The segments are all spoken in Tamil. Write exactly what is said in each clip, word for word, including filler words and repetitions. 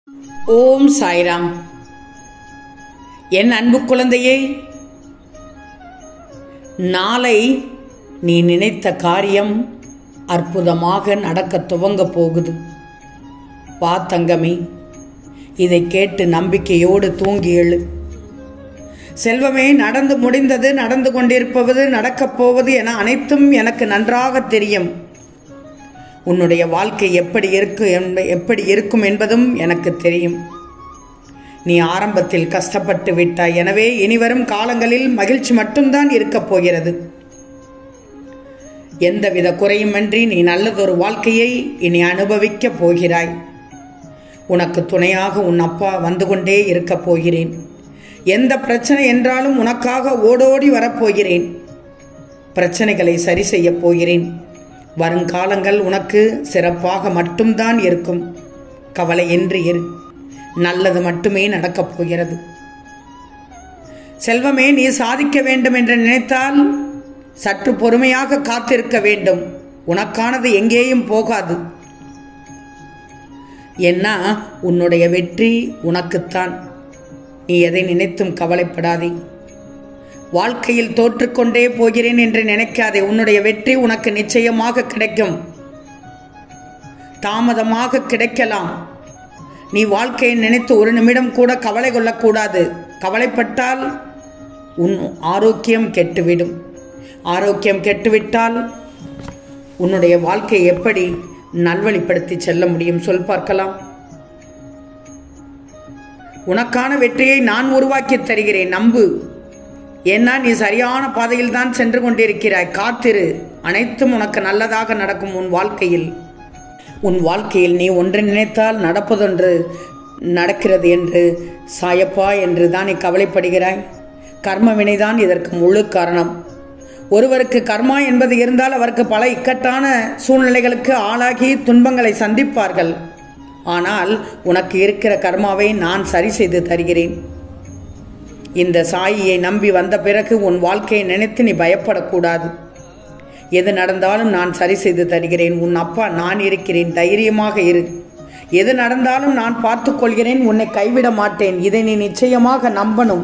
ஓம் சாய்ராம். என் அன்பு குழந்தையே, நாளை நீ நினைத்த காரியம் அற்புதமாக நடக்க துவங்க போகுது. வா தங்கமே, இதை கேட்டு நம்பிக்கையோடு தூங்கி எழு. செல்வமே, நடந்து முடிந்தது, நடந்து கொண்டிருப்பது, நடக்கப் போவது என அனைத்தும் எனக்கு நன்றாக தெரியும். உன்னுடைய வாழ்க்கை எப்படி இருக்கும் எப்படி இருக்கும் என்பதும் எனக்கு தெரியும். நீ ஆரம்பத்தில் கஷ்டப்பட்டு விட்டாய். எனவே இனிவரும் காலங்களில் மகிழ்ச்சி மட்டும்தான் இருக்கப் போகிறது. எந்தவித குறையுமின்றி நீ நல்லதொரு வாழ்க்கையை இனி அனுபவிக்கப் போகிறாய். உனக்கு துணையாக உன் அப்பா வந்து கொண்டே இருக்கப் போகிறேன். எந்த பிரச்சனை என்றாலும் உனக்காக ஓடோடி வரப்போகிறேன். பிரச்சனைகளை சரி செய்ய போகிறேன். வருங்காலங்கள் உனக்கு சிறப்பாக மட்டும்தான் இருக்கும். கவலையின்றி இரு. நல்லது மட்டுமே நடக்கப் போகிறது. செல்வமே, நீ சாதிக்க வேண்டும் என்று நினைத்தால் சற்று பொறுமையாக காத்திருக்க வேண்டும். உனக்கானது எங்கேயும் போகாது. ஏன்னா உன்னுடைய வெற்றி உனக்குத்தான். நீ எதை நினைத்தும் கவலைப்படாதே. வாழ்க்கையில் தோற்றுக்கொண்டே போகிறேன் என்று நினைக்காதே. உன்னுடைய வெற்றி உனக்கு நிச்சயமாக கிடைக்கும். தாமதமாக கிடைக்கலாம். நீ வாழ்க்கையை நினைத்து ஒரு நிமிடம் கூட கவலை கொள்ளக்கூடாது. கவலைப்பட்டால் உன் ஆரோக்கியம் கெட்டுவிடும். ஆரோக்கியம் கெட்டுவிட்டால் உன்னுடைய வாழ்க்கையை எப்படி நல்வழிப்படுத்தி செல்ல முடியும்? சொல் பார்க்கலாம். உனக்கான வெற்றியை நான் உருவாக்கி தருகிறேன். நம்பு. ஏன்னா நீ சரியான பாதையில் தான் சென்று கொண்டிருக்கிறாய். காத்திரு. அனைத்தும் உனக்கு நல்லதாக நடக்கும். உன் வாழ்க்கையில் உன் வாழ்க்கையில் நீ ஒன்று நினைத்தால் நடப்பதொன்று நடக்கிறது என்று சாயப்பா என்று தான் நீ கவலைப்படுகிறாய். கர்ம வினைதான் இதற்கு முழு காரணம். ஒருவருக்கு கர்மா என்பது இருந்தால் அவருக்கு பல இக்கட்டான சூழ்நிலைகளுக்கு ஆளாகி துன்பங்களை சந்திப்பார்கள். ஆனால் உனக்கு இருக்கிற கர்மாவை நான் சரி செய்து தருகிறேன். இந்த சாயியை நம்பி வந்த பிறகு உன் வாழ்க்கையை நினைத்து நீ பயப்படக்கூடாது. எது நடந்தாலும் நான் சரி செய்து தருகிறேன். உன் அப்பா நான் இருக்கிறேன். தைரியமாக இரு. எது நடந்தாலும் நான் பார்த்து கொள்கிறேன். உன்னை கைவிட மாட்டேன். இதை நீ நிச்சயமாக நம்பணும்.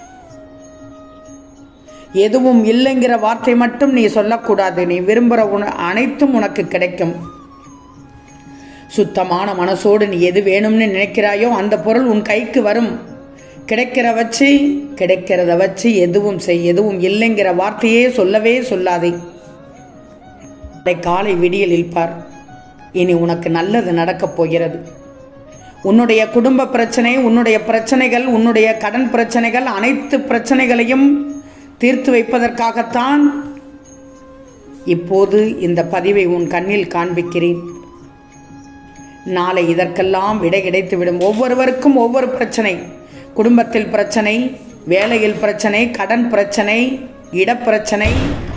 எதுவும் இல்லைங்கிற வார்த்தை மட்டும் நீ சொல்லக்கூடாது. நீ விரும்புகிற உன அனைத்தும் உனக்கு கிடைக்கும். சுத்தமான மனசோடு நீ எது வேணும்னு நினைக்கிறாயோ அந்த பொருள் உன் கைக்கு வரும். கிடைக்கிற வச்சு கிடைக்கிறத வச்சு எதுவும் செய். எதுவும் இல்லைங்கிற வார்த்தையே சொல்லவே சொல்லாதே. காலை விடியலில் பார். இனி உனக்கு நல்லது நடக்கப் போகிறது. உன்னுடைய குடும்ப பிரச்சனை, உன்னுடைய பிரச்சனைகள், உன்னுடைய கடன் பிரச்சனைகள், அனைத்து பிரச்சனைகளையும் தீர்த்து வைப்பதற்காகத்தான் இப்போது இந்த பதிவை உன் கண்ணில் காண்பிக்கிறேன். நாளை இதற்கெல்லாம் விடை கிடைத்துவிடும். ஒவ்வொருவருக்கும் ஒவ்வொரு பிரச்சனை. குடும்பத்தில் பிரச்சனை, வேலையில் பிரச்சனை, கடன் பிரச்சனை, இடப்பிரச்சனை,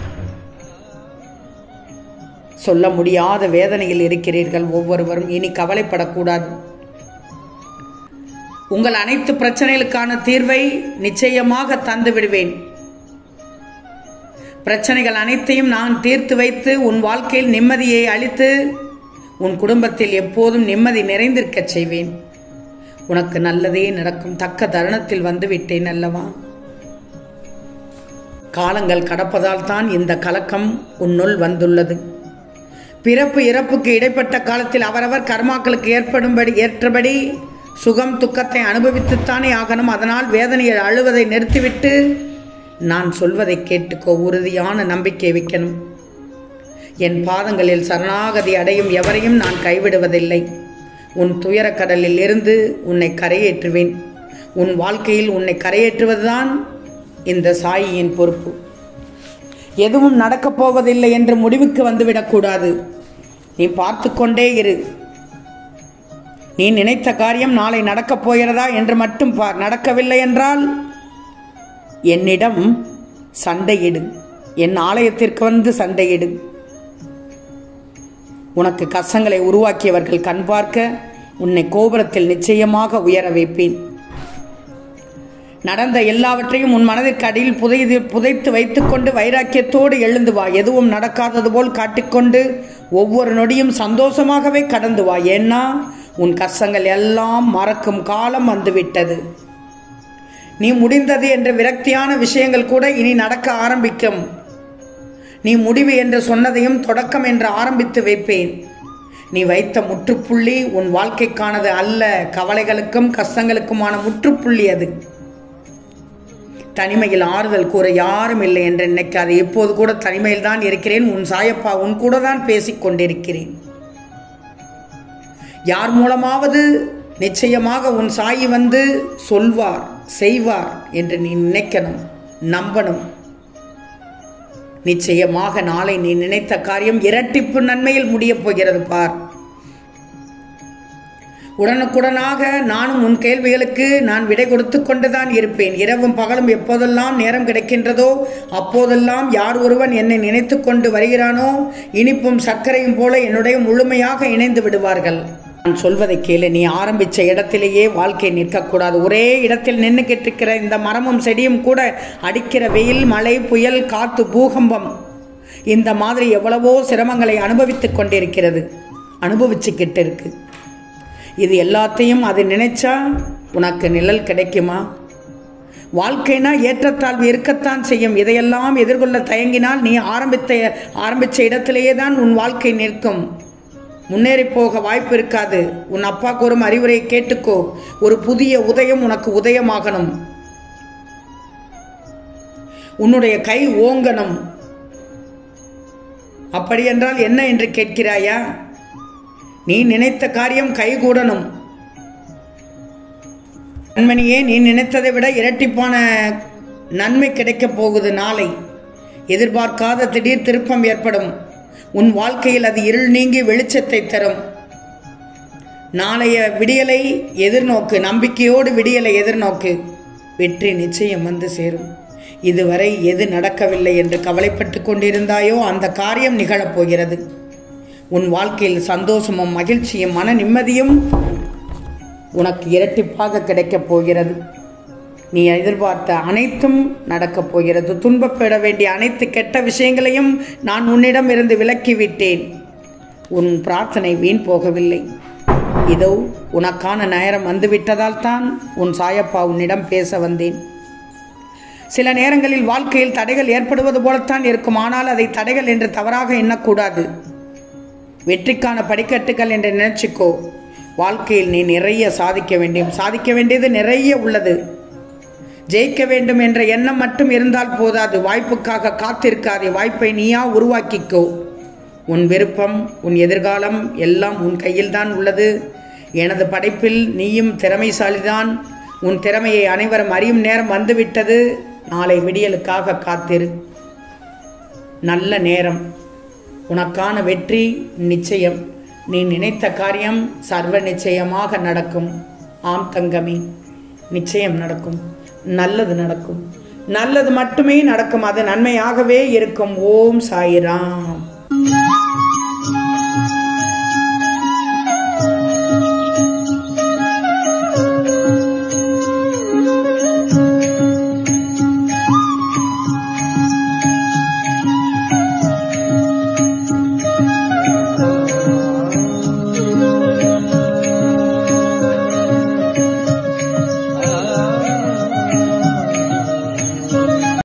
சொல்ல முடியாத வேதனையில் இருக்கிறீர்கள் ஒவ்வொருவரும். இனி கவலைப்படக்கூடாது. உங்கள் அனைத்து பிரச்சனைகளுக்கான தீர்வை நிச்சயமாக தந்து விடுவேன். பிரச்சனைகள் அனைத்தையும் நான் தீர்த்து வைத்து உன் வாழ்க்கையில் நிம்மதியை அளித்து உன் குடும்பத்தில் எப்போதும் நிம்மதி நிறைந்திருக்க செய்வேன். உனக்கு நல்லதே நடக்கும். தக்க தருணத்தில் வந்து விட்டேன் அல்லவா? காலங்கள் கடப்பதால் தான் இந்த கலக்கம் உன்னுள் வந்துள்ளது. பிறப்பு இறப்புக்கு இடைப்பட்ட காலத்தில் அவரவர் கர்மாக்களுக்கு ஏற்படும்படி ஏற்றபடி சுகம் துக்கத்தை அனுபவித்துத்தானே ஆகணும். அதனால் வேதனையை அழுவதை நிறுத்திவிட்டு நான் சொல்வதை கேட்டுக்கோ. உறுதியான நம்பிக்கை வைக்கணும். என் பாதங்களில் சரணாகதி அடையும் எவரையும் நான் கைவிடுவதில்லை. உன் துயரக்கடலில் இருந்து உன்னை கரையேற்றுவேன். உன் வாழ்க்கையில் உன்னை கரையேற்றுவதுதான் இந்த சாயியின் பொறுப்பு. எதுவும் நடக்கப் போவதில்லை என்று முடிவுக்கு வந்துவிடக்கூடாது. நீ பார்த்து கொண்டே இரு. நீ நினைத்த காரியம் நாளை நடக்கப் போகிறதா என்று மட்டும் பார். நடக்கவில்லை என்றால் என்னிடம் சண்டையிடு. என் ஆலயத்திற்கு வந்து சண்டையிடு. உனக்கு கஷ்டங்களை உருவாக்கியவர்கள் கண் பார்க்க உன்னை கோபுரத்தில் நிச்சயமாக உயர வைப்பேன். நடந்த எல்லாவற்றையும் உன் மனதிற்கு அடியில் புதைது புதைத்து வைத்துக்கொண்டு வைராக்கியத்தோடு எழுந்து வா. எதுவும் நடக்காதது போல் காட்டிக்கொண்டு ஒவ்வொரு நொடியும் சந்தோஷமாகவே கடந்து வா. ஏன்னா உன் கஷ்டங்கள் எல்லாம் மறக்கும் காலம் வந்துவிட்டது. நீ முடிந்தது என்ற விரக்தியான விஷயங்கள் கூட இனி நடக்க ஆரம்பிக்கும். நீ முடிவு என்று சொன்னதையும் தொடக்கம் என்று ஆரம்பித்து வைப்பேன். நீ வைத்த முற்றுப்புள்ளி உன் வாழ்க்கைக்கானது அல்ல, கவலைகளுக்கும் கஷ்டங்களுக்குமான முற்றுப்புள்ளி அது. தனிமையில் ஆறுதல் கூற யாரும் இல்லை என்று நினைக்காது. இப்போது கூட தனிமையில் தான் இருக்கிறேன். உன் சாயப்பா உன் கூட தான் பேசிக் கொண்டிருக்கிறேன். யார் மூலமாவது நிச்சயமாக உன் சாயி வந்து சொல்வார், செய்வார் என்று நீ நினைக்கணும், நம்பணும். நிச்சயமாக நாளை நீ நினைத்த காரியம் இரட்டிப்பு நன்மையில் முடியப் போகிறது பார். உடனுக்குடனாக நானும் உன் கேள்விகளுக்கு நான் விடை கொடுத்து கொண்டுதான் இருப்பேன். இரவும் பகலும் எப்போதெல்லாம் நேரம் கிடைக்கின்றதோ அப்போதெல்லாம் யார் ஒருவன் என்னை நினைத்து கொண்டு வருகிறானோ இனிப்பும் சர்க்கரையும் போல என்னுடைய முழுமையாக இணைந்து விடுவார்கள். நான் சொல்வதை கேளு. நீ ஆரம்பித்த இடத்திலேயே வாழ்க்கை நிற்கக்கூடாது. ஒரே இடத்தில் நின்றுக்கிட்டு இருக்கிற இந்த மரமும் செடியும் கூட அடிக்கிற வெயில், மழை, புயல், காற்று, பூகம்பம் இந்த மாதிரி எவ்வளவோ சிரமங்களை அனுபவித்து கொண்டிருக்கிறது, அனுபவிச்சுக்கிட்டு இருக்கு. இது எல்லாத்தையும் அது நினைச்சா உனக்கு நிழல் கிடைக்குமா? வாழ்க்கைனா ஏற்றத்தாழ்வு இருக்கத்தான் செய்யும். இதையெல்லாம் எதிர்கொள்ள தயங்கினால் நீ ஆரம்பித்த ஆரம்பித்த இடத்திலேயே தான் உன் வாழ்க்கை நிற்கும். முன்னேறி போக வாய்ப்பு இருக்காது. உன் அப்பா கூறும் அறிவுரையை கேட்டுக்கோ. ஒரு புதிய உதயம் உனக்கு உதயமாகணும். உன்னுடைய கை ஓங்கணும். அப்படி என்றால் என்ன என்று கேட்கிறாயா? நீ நினைத்த காரியம் கைகூடணும். கண்மணியே, நீ நினைத்ததை விட இரட்டிப்பான நன்மை கிடைக்கப் போகுது. நாளை எதிர்பார்க்காத திடீர் திருப்பம் ஏற்படும். உன் வாழ்க்கையில் அது இருள் நீங்கி வெளிச்சத்தை தரும். நாளைய விடியலை எதிர்நோக்கு, நம்பிக்கையோடு விடியலை எதிர்நோக்கு. வெற்றி நிச்சயம் வந்து சேரும். இதுவரை எது நடக்கவில்லை என்று கவலைப்பட்டு கொண்டிருந்தாயோ அந்த காரியம் நிகழப்போகிறது. உன் வாழ்க்கையில் சந்தோஷமும் மகிழ்ச்சியும் மன நிம்மதியும் உனக்கு இரட்டிப்பாக கிடைக்கப் போகிறது. நீ எதிர்பார்த்த அனைத்தும் நடக்கப் போகிறது. துன்பப்பட வேண்டிய அனைத்து கெட்ட விஷயங்களையும் நான் உன்னிடம் இருந்து விலக்கிவிட்டேன். உன் பிரார்த்தனை வீண் போகவில்லை. இதோ உனக்கான நேரம் வந்துவிட்டதால் தான் உன் சாயப்பா உன்னிடம் பேச வந்தேன். சில நேரங்களில் வாழ்க்கையில் தடைகள் ஏற்படுவது போலத்தான் இருக்கும். ஆனால் அதை தடைகள் என்று தவறாக எண்ணக்கூடாது. வெற்றிக்கான படிக்கட்டுகள் என்று நினைச்சிக்கோ. வாழ்க்கையில் நீ நிறைய சாதிக்க வேண்டும். சாதிக்க வேண்டியது நிறைய உள்ளது. ஜெயிக்க வேண்டும் என்ற எண்ணம் மட்டும் இருந்தால் போதாது. வாய்ப்புக்காக காத்திருக்காதே. வாய்ப்பை நீயா உருவாக்கிக்கோ. உன் விருப்பம், உன் எதிர்காலம் எல்லாம் உன் கையில் தான் உள்ளது. எனது படைப்பில் நீயும் திறமைசாலிதான். உன் திறமையை அனைவரும் அறியும் நேரம் வந்துவிட்டது. நாளை விடியலுக்காக காத்திரு. நல்ல நேரம். உனக்கான வெற்றி நிச்சயம். நீ நினைத்த காரியம் சர்வ நிச்சயமாக நடக்கும். ஆம் தங்கமே, நிச்சயம் நடக்கும். நல்லது நடக்கும். நல்லது மட்டுமே நடக்கும். அது நன்மையாகவே இருக்கும். ஓம் சாய்ராம்.